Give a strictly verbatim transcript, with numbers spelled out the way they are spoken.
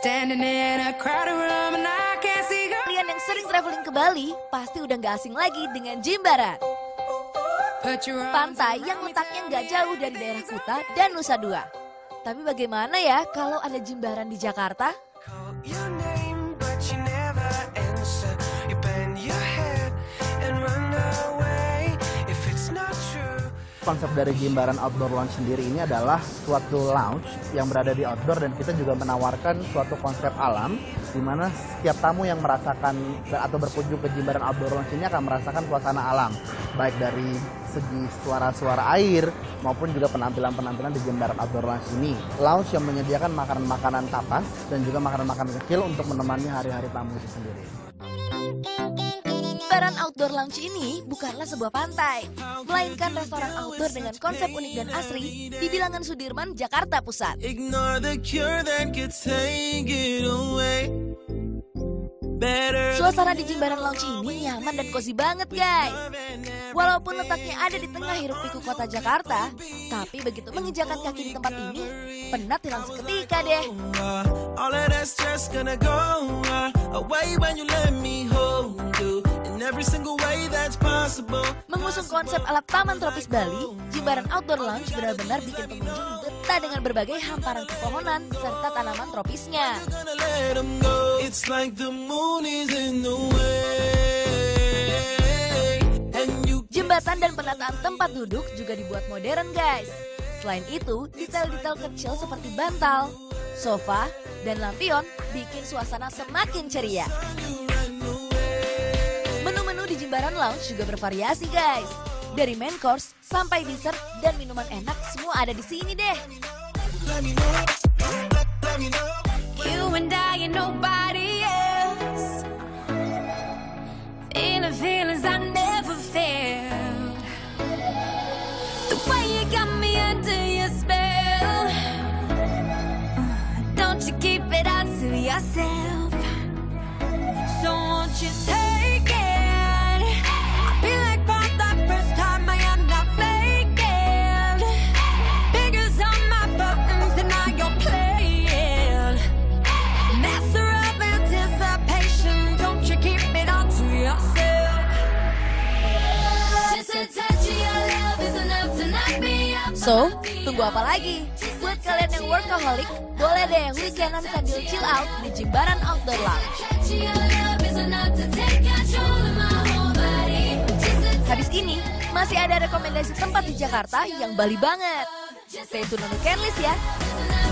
Kalian yang sering traveling ke Bali pasti udah gak asing lagi dengan Jimbaran. Pantai yang letaknya nggak jauh dari daerah Kuta dan Nusa Dua. Tapi bagaimana ya kalau ada Jimbaran di Jakarta? Konsep dari Jimbaran Outdoor Lounge sendiri ini adalah suatu lounge yang berada di outdoor, dan kita juga menawarkan suatu konsep alam di mana setiap tamu yang merasakan atau berkunjung ke Jimbaran Outdoor Lounge ini akan merasakan suasana alam, baik dari segi suara-suara air maupun juga penampilan-penampilan di Jimbaran Outdoor Lounge ini. Lounge yang menyediakan makanan-makanan tapas dan juga makanan-makanan kecil untuk menemani hari-hari tamu itu sendiri. Jimbaran Outdoor Lounge ini bukanlah sebuah pantai, melainkan restoran outdoor dengan konsep unik dan asri di Bilangan Sudirman, Jakarta Pusat. Suasana di Jimbaran Lounge ini nyaman dan cozy banget guys. Walaupun letaknya ada di tengah hiruk-pikuk kota Jakarta, tapi begitu menginjakan kaki di tempat ini, penat hilang seketika deh. Mengusung konsep ala Taman Tropis Bali, Jimbaran Outdoor Lounge benar-benar bikin pengunjung betah dengan berbagai hamparan pepohonan serta tanaman tropisnya. Jembatan dan penataan tempat duduk juga dibuat modern guys. Selain itu, detail-detail kecil seperti bantal, sofa, dan lampion bikin suasana semakin ceria. Menu-menu di Jimbaran Lounge juga bervariasi guys. Dari main course sampai dessert dan minuman enak semua ada di sini deh. You and I and nobody else. Feeling feelings I never felt. The way you got me under your spell. Don't you keep it out to yourself. So won't you take it? So, tunggu apa lagi? Buat kalian yang workaholic, boleh deh weekendan sambil chill out di Jimbaran Outdoor Lounge. Habis ini, masih ada rekomendasi tempat di Jakarta yang Bali banget. Stay tune untuk Kenlis ya!